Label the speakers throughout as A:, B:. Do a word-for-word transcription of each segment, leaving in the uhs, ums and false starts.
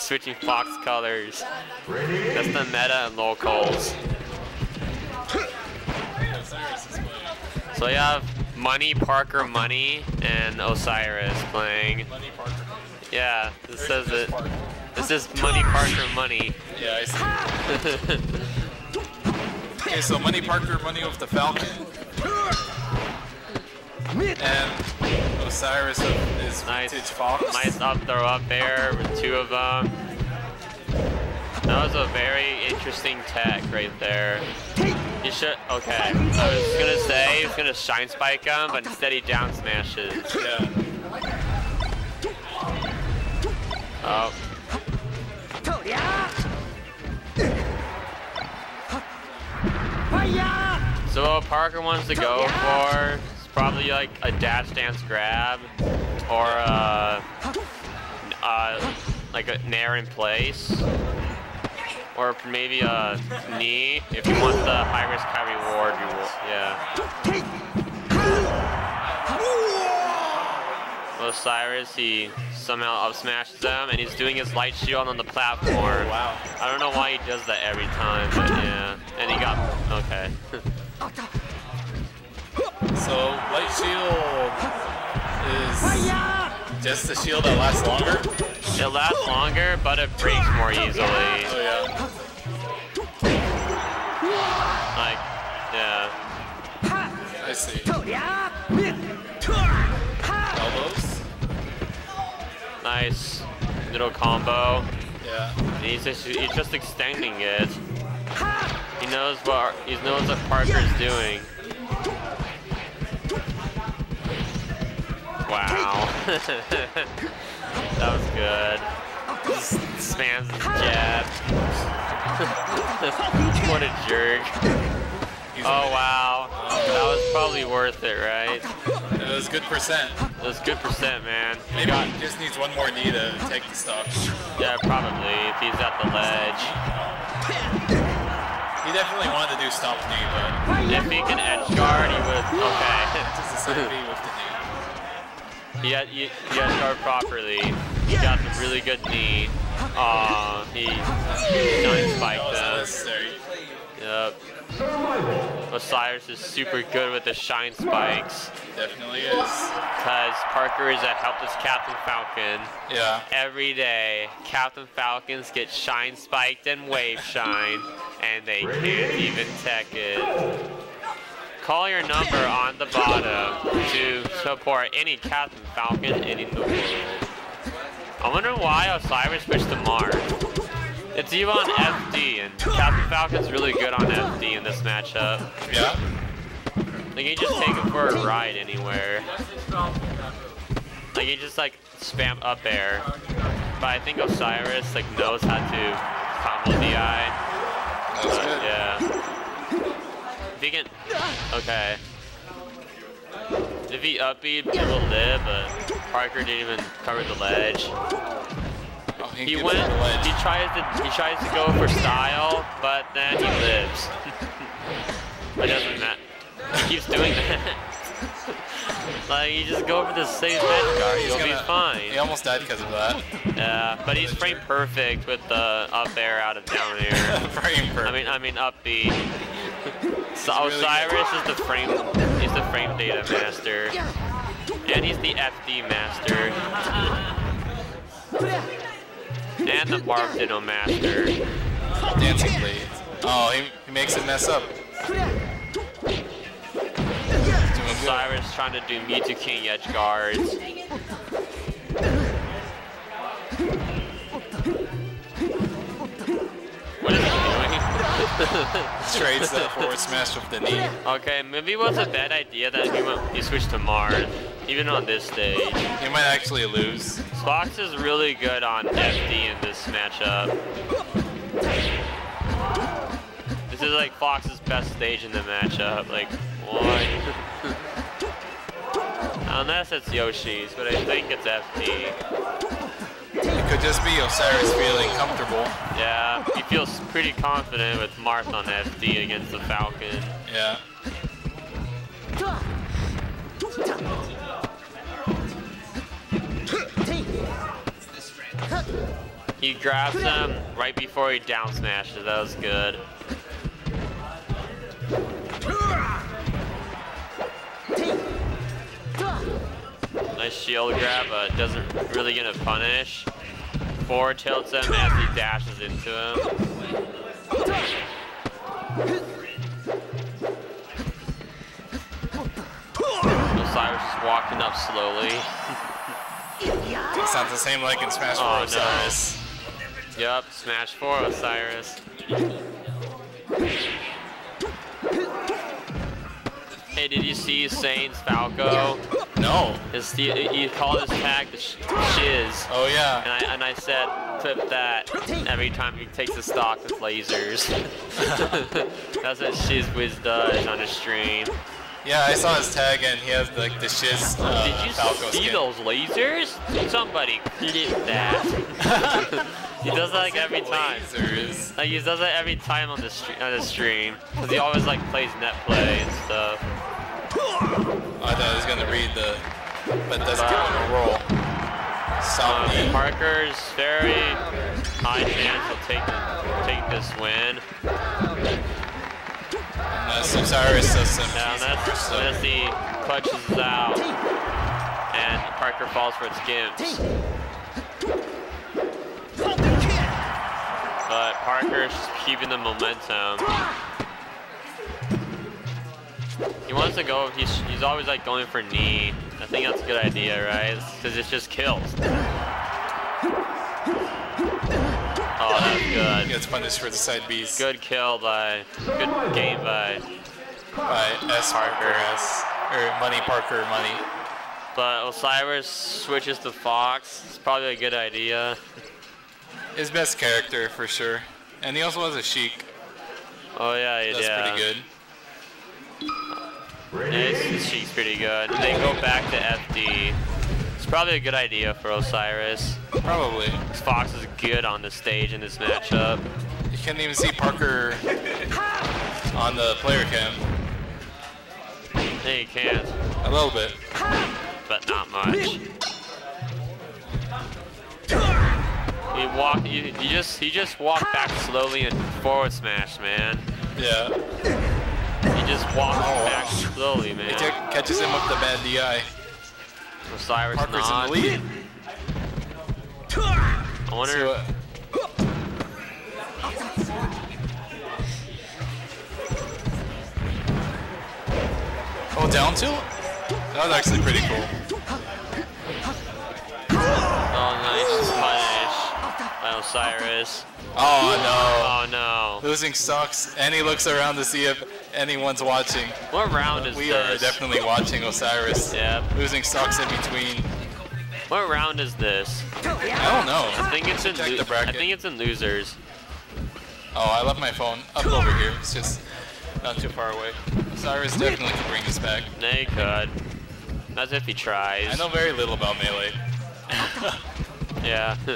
A: switching Fox colors. That's the meta in locals. So you have Money, Parker, Money, and Osiris playing.
B: Money, Parker.
A: Yeah, this says it. This is Money, Parker, Money.
B: Yeah, I see. Okay, so Money, Parker, Money with the Falcon. And Osiris is
A: Nice.
B: Vintage Fox.
A: Nice up throw up there with two of them. That was a very interesting tech right there. You should, okay. I was gonna say he was gonna shine spike him, but instead he down smashes.
B: Yeah.
A: Oh. So what Parker wants to go for is probably like a dash dance grab or a, uh, like a nair in place. Or maybe a knee if you want the high risk, high reward. You will, yeah. Osiris, he somehow up smashes them, and he's doing his light shield on the platform.
B: Wow.
A: I don't know why he does that every time, but yeah. And he got okay.
B: So light shield is just a shield that lasts longer.
A: It lasts longer, but it breaks more easily.
B: Oh yeah.
A: Like, yeah.
B: I see. Elbows.
A: Nice little combo.
B: Yeah.
A: He's just, he's just extending it. He knows what he knows what Parker's doing. Wow. That was good. Just spams his jab. What a jerk. Oh wow. That was probably worth it, right?
B: It was good percent.
A: It was good percent, man.
B: Maybe he just needs one more knee to take the stock.
A: Yeah, probably, if he's at the ledge.
B: He definitely wanted to do stomp knee, but
A: If he can edge guard, he would, okay.
B: just a side B with the knee.
A: He had, he, he had guard properly. He got the really good knee. Aw, he shine spiked them.
B: Necessary.
A: Yep. Osiris is super good with the shine spikes.
B: Definitely is.
A: Because Parker is a helpless Captain Falcon.
B: Yeah.
A: Every day, Captain Falcons get shine spiked and wave shine, and they can't even tech it. Call your number on the bottom to support any Captain Falcon in the world. I wonder why Osiris switched to Mars. It's even on F D, and Captain Falcon's really good on F D in this matchup.
B: Yeah.
A: Like, you just take him for a ride anywhere. Like, you just, like, spam up air. But I think Osiris, like, knows how to combo D I.
B: That's
A: But,
B: good.
A: yeah. If he can... Okay. If he up B, it will live, but Parker didn't even cover the ledge.
B: Oh, he
A: He
B: gets
A: went,
B: on the ledge.
A: he tries to, he tries to go for style, but then he lives. It doesn't matter. He keeps doing that. Like, you just go for the safe edge guard, you'll
B: gonna,
A: be fine.
B: He almost died because of that.
A: Yeah, but he's frame perfect with the up air out of down air.
B: Frame perfect.
A: I mean, I mean up B. So
B: really
A: Osiris is the frame, he's the frame data master, and he's the F D master, and the Barb Ditto master.
B: Dancing blade. Oh, he, he makes it mess up.
A: Osiris trying to do Mewtwo King edge guards. What is he doing?
B: Trades the forward smash with the knee.
A: Okay, maybe it was a bad idea that he went, he switched to Mars, even on this stage.
B: He might actually lose.
A: Fox is really good on F D in this matchup. This is like Fox's best stage in the matchup. Like, what? Unless it's Yoshi's, but I think it's F D.
B: It could just be Osiris feeling comfortable.
A: Yeah, he feels pretty confident with Marth on F D against the Falcon.
B: Yeah.
A: He grabs him right before he down smashes. That was good. Nice shield grab, but doesn't really get a punish. Forward tilts him as he dashes into him. Osiris is walking up slowly.
B: Sounds the same like in Smash four
A: Oh,
B: Osiris.
A: no. Yup, Smash four Osiris. Hey, did you see Saint's Falco?
B: No.
A: His, he, he called his tag the sh Shiz.
B: Oh yeah.
A: And I, and I said, clip that every time he takes a stock with lasers. That's what Shiz Wiz does on his stream.
B: Yeah, I saw his tag and he has like the shiz uh,
A: Did you
B: Falco
A: see
B: skin.
A: those lasers? Somebody clip that. He does that like every time.
B: Lasers.
A: Like he does that every time on the stream. On the stream, because he always like plays net play and stuff.
B: Oh, I thought I was gonna read the, but doesn't give him a roll. South
A: Um,
B: knee.
A: Parker's very high chance he'll take take this win.
B: Unless Osiris does some
A: Now that's as he clutches out, and Parker falls for its gimps. But Parker's just keeping the momentum. He wants to go. He's he's always like going for knee. I think that's a good idea, right? Because it just kills. Oh, that's
B: He
A: good.
B: gets punished for the side B's.
A: Good kill by. Good game by.
B: By S Parker S or Money Parker Money.
A: But Osiris switches to Fox. It's probably a good idea.
B: His best character for sure, and he also has a Sheik.
A: Oh yeah, he
B: That's
A: yeah.
B: pretty good.
A: Yeah, his, his Sheik's pretty good. And they go back to F D. It's probably a good idea for Osiris.
B: Probably.
A: Fox is good on the stage in this matchup.
B: You can't even see Parker on the player cam.
A: Yeah, you can't,
B: A little bit.
A: but not much. He walked. You, you just he just walked back slowly and forward smash, man.
B: Yeah.
A: He just walked
B: Oh, wow.
A: back slowly, man.
B: He t- catches him with the bad D I.
A: Osiris
B: Parker's
A: not.
B: in the lead.
A: I wonder.
B: See what? Oh, down tilt? That was actually pretty cool.
A: Oh, nice punish by Osiris.
B: Oh no.
A: Oh no.
B: Losing stocks, and he looks around to see if anyone's watching.
A: What round is
B: We
A: this?
B: are definitely watching Osiris.
A: Yep.
B: Losing stocks in between.
A: What round is this?
B: I don't know.
A: I think it's in.
B: Check
A: lo-
B: the bracket.
A: I think it's in losers.
B: Oh, I left my phone up over here. It's just not too far away. Osiris definitely can bring this back.
A: No, he could. That's if he tries.
B: I know very little about Melee.
A: Yeah.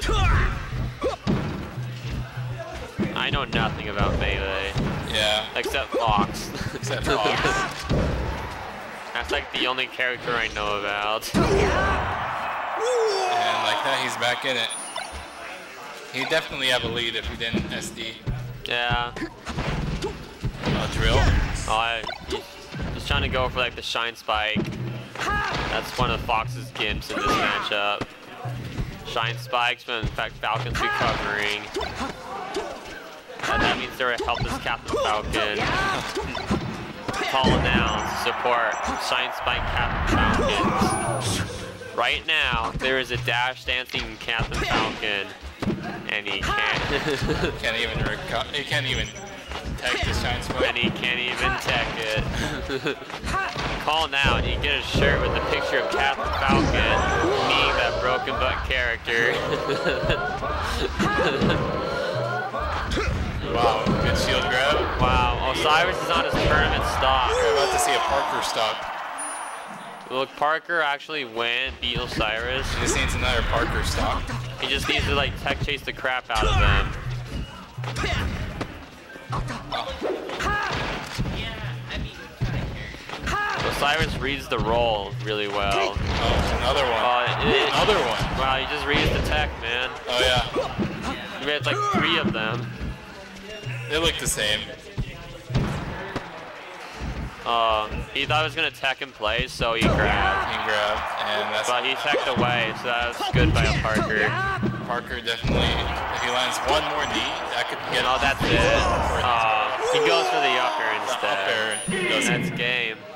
A: I know nothing about Melee
B: Yeah,
A: except Fox.
B: except Fox.
A: That's like the only character I know about.
B: And like that, he's back in it. He'd definitely have a lead if he didn't S D.
A: Yeah.
B: Uh, drill.
A: Oh, I, he's trying to go for like the Shine Spike. That's one of Fox's gimps in this matchup. Shine Spikes, but in fact Falcon's recovering. And that means they're a helpless Captain Falcon. Call announce, support, Shine Spike Captain Falcons. Right now, there is a dash dancing Captain Falcon, and he can't.
B: Can't even reco- he can't even tag the shine spike.
A: And he can't even tech it. Call now and you get a shirt with a picture of Captain Falcon, being that broken butt character.
B: Wow, good shield grab.
A: Wow, Osiris is on his tournament stock.
B: We're about to see a Parker stock.
A: Look, Parker actually went, beat Osiris.
B: He just needs another Parker stock.
A: He just needs to like tech chase the crap out of them. Osiris reads the roll really well.
B: Oh, another one.
A: Uh, it-
B: Another one.
A: Wow, he just reads the tech, man.
B: Oh yeah.
A: There's like three of them.
B: They look the same.
A: Uh, he thought he was gonna tech in place, so he grabbed.
B: He grabbed, and that's.
A: But he teched away, so that was good by Parker.
B: Parker definitely, if he lands one more knee, that could get.
A: Oh, that's it. Uh, he goes for the upper instead.
B: The upper doesn't.
A: That's game.